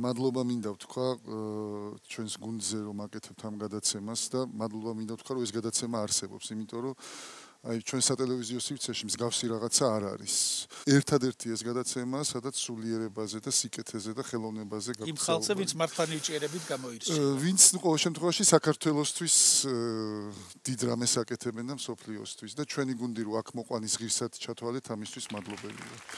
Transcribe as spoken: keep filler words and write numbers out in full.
მადლობა მინდა ვთქვა ჩვენს გუნდზე რომ აკეთებთ ამ გადაცემას და მადლობა მინდა ვთქვა რომ ეს გადაცემა არსებობს, იმიტომ რომ აი ჩვენ სატელევიზიო სივრცეში მსგავსი რაღაცა არ არის. ერთადერთი ეს გადაცემა, სადაც სულიერებაზე და სიკეთეზე და ხელოვნებაზე იმ გაგწავა. ხალხზე, ვინც მართლა ნიჭიერებით გამოირჩევა. ვინც ყოველ შემთხვევაში საქართველოსთვის დიდ რამეს აკეთებენ და მსოფლიოსთვის და ჩვენი გუნდი რო აქ მოყვანის ღირსად ჩათვალეთ, ამისთვის მადლობელია.